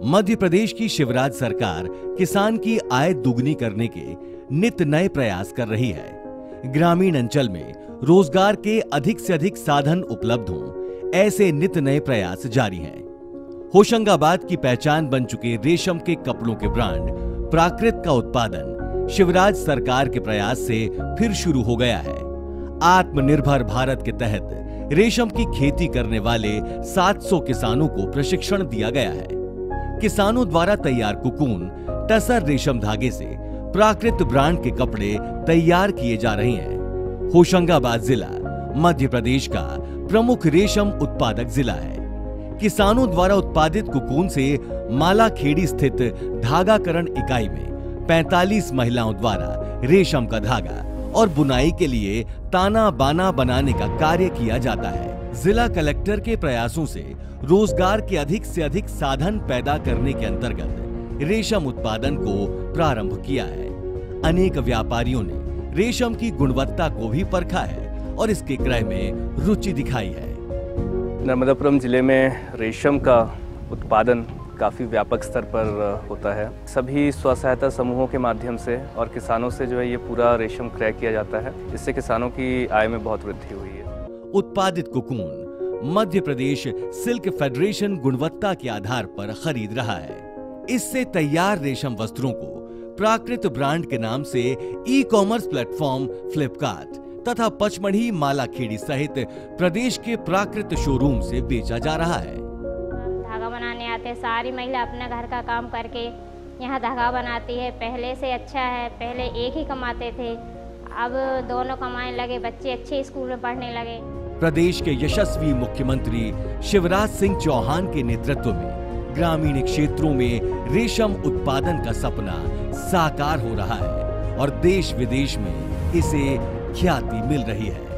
मध्य प्रदेश की शिवराज सरकार किसान की आय दुगनी करने के नित नए प्रयास कर रही है। ग्रामीण अंचल में रोजगार के अधिक से अधिक साधन उपलब्ध हों, ऐसे नित नए प्रयास जारी हैं। होशंगाबाद की पहचान बन चुके रेशम के कपड़ों के ब्रांड प्राकृत का उत्पादन शिवराज सरकार के प्रयास से फिर शुरू हो गया है। आत्मनिर्भर भारत के तहत रेशम की खेती करने वाले 700 किसानों को प्रशिक्षण दिया गया है। किसानों द्वारा तैयार कुकून टसर रेशम धागे से प्राकृत ब्रांड के कपड़े तैयार किए जा रहे हैं। होशंगाबाद जिला मध्य प्रदेश का प्रमुख रेशम उत्पादक जिला है। किसानों द्वारा उत्पादित कुकून से मालाखेड़ी स्थित धागाकरण इकाई में 45 महिलाओं द्वारा रेशम का धागा और बुनाई के लिए ताना बाना बनाने का कार्य किया जाता है। जिला कलेक्टर के प्रयासों से रोजगार के अधिक से अधिक साधन पैदा करने के अंतर्गत रेशम उत्पादन को प्रारंभ किया है। अनेक व्यापारियों ने रेशम की गुणवत्ता को भी परखा है और इसके क्रय में रुचि दिखाई है। नर्मदापुरम जिले में रेशम का उत्पादन काफ़ी व्यापक स्तर पर होता है। सभी स्व सहायता समूहों के माध्यम से और किसानों से जो है ये पूरा रेशम क्रय किया जाता है। इससे किसानों की आय में बहुत वृद्धि हुई है। उत्पादित cocoon Madhya Pradesh silk federation गुणवत्ता के आधार पर खरीद रहा है। इससे तैयार रेशम वस्त्रों को प्राकृत ब्रांड के नाम से ई-कॉमर्स प्लेटफॉर्म फ्लिपकार्ट तथा पचमढ़ी मालाखेड़ी सहित प्रदेश के प्राकृत शोरूम से बेचा जा रहा है। धागा बनाने आते सारी महिला अपने घर का काम करके यहाँ धागा बनाती है। पहले से अच्छा है, पहले एक ही कमाते थे, अब दोनों कमाने लगे, बच्चे अच्छे स्कूल में पढ़ने लगे। प्रदेश के यशस्वी मुख्यमंत्री शिवराज सिंह चौहान के नेतृत्व में ग्रामीण क्षेत्रों में रेशम उत्पादन का सपना साकार हो रहा है और देश विदेश में इसे ख्याति मिल रही है।